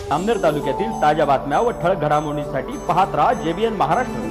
अमनेर तालुक्यातील ताज्या बातम्या व ठळक घडामोडींसाठी पाहत राहा JBN महाराष्ट्र।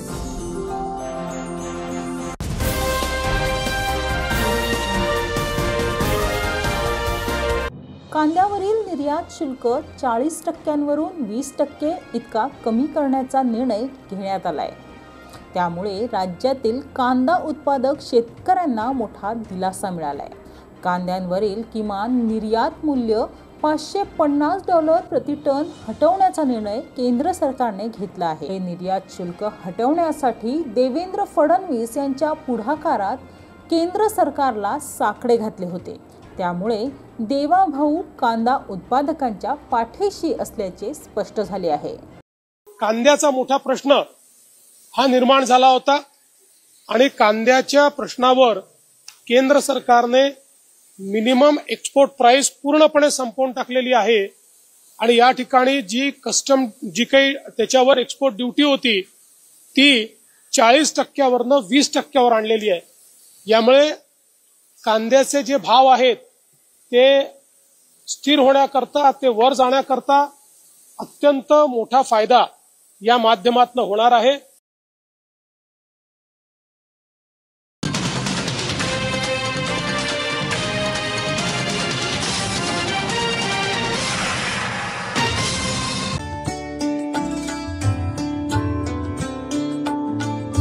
कांद्यावरील निर्यात शुल्क 40% 20% इतका कमी करण्याचा निर्णय घेण्यात आलाय। त्यामुळे राज्यातील कांदा उत्पादक शेतकऱ्यांना मोठा दिलासा मिळालाय। कांद्यांवरील किमान निर्यात मूल्य $550 प्रति टन हटवण्याचा निर्णय केंद्र सरकारने घेतला आहे। हे निर्यात शुल्क हटवण्यासाठी देवेंद्र फडणवीस यांच्या पुढाकारात केंद्र सरकारला साकडे घातले होते। त्यामुळे देवाभाऊ कांदा उत्पादकांच्या पाठीशी असल्याचे स्पष्ट झाले आहे। कांद्याचा मोठा प्रश्न हा निर्माण झाला होता आणि कांद्याच्या प्रश्नावर केंद्र सरकारने मिनिमम एक्सपोर्ट प्राइस पूर्णपणे संपवून टाकलेली आहे आणि या ठिकाणी जी काही त्याच्यावर एक्सपोर्ट ड्यूटी होती ती 40% 20% आणलेली आहे। यामुळे कांद्याचे जे भाव आहेत ते स्थिर होण्याकरता, ते वर जाण्याकरता अत्यंत मोठा फायदा या माध्यमातून होणार आहे।